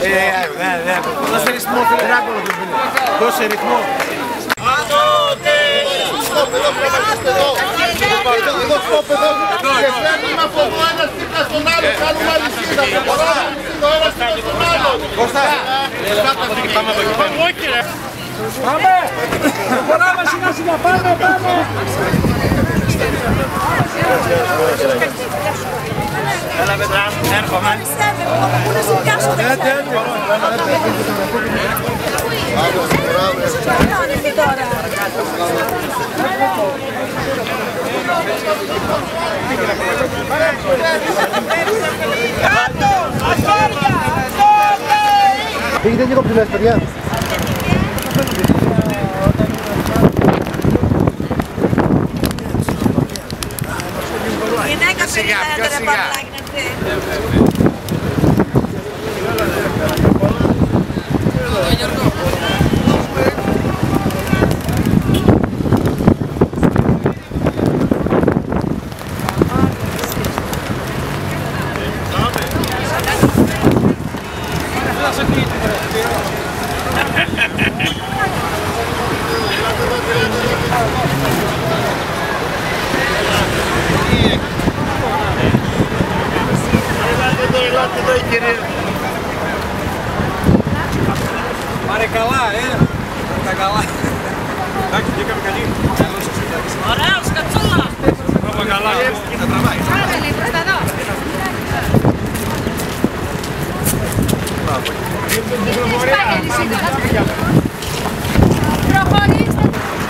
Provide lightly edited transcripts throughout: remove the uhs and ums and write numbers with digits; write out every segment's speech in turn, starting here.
Δώσε ρυθμό, φίλε. Δώσε ρυθμό. Εδώ σκόπεδο και φέρνουμε από εδώ ένας δίπλα στον άλλο. Κάνουμε αλυσίδα. Προχωράμε το ένας δίπλα στον άλλο. Κώστα. Πάμε! Προχωράμε σιγά σιγά. Πάμε, πάμε. Έλα παιδιά, έρχομαι. Πού να σε πιάσω δεξιά. Πήγαινε λίγο ψηλές, παιδιά. Γυναίκα περιμένετε ρε παρλάκι να έρθει. Πάρε καλά, τα καλά. Εντάξει, βγήκαμε καλή. Ωραίος, κατσούλα. Πάμε καλά, θα τραβάει. Πάμε λίγο προς τα εδώ. Προχωρήστε.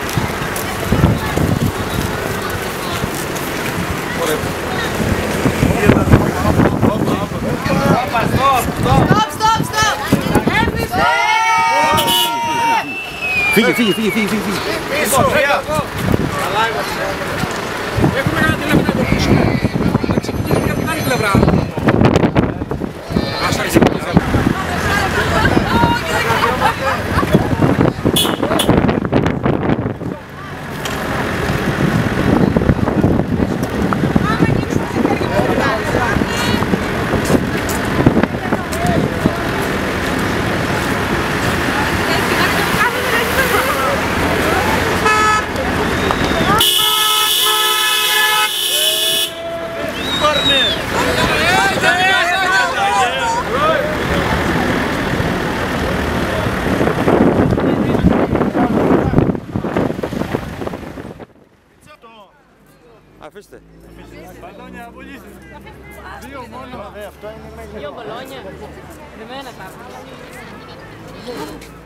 Φύγε. Πίσω, καλά είμαστε. Έχουμε ένα τηλέφωνο να το πούσουμε. Να ξεκινήσουμε και από την άλλη πλευρά. Ας αρχίσουμε. Αφήστε. Μπαλόνια, πολύ. Δύο μόνο. Δύο μπαλόνια. Εμένα τα.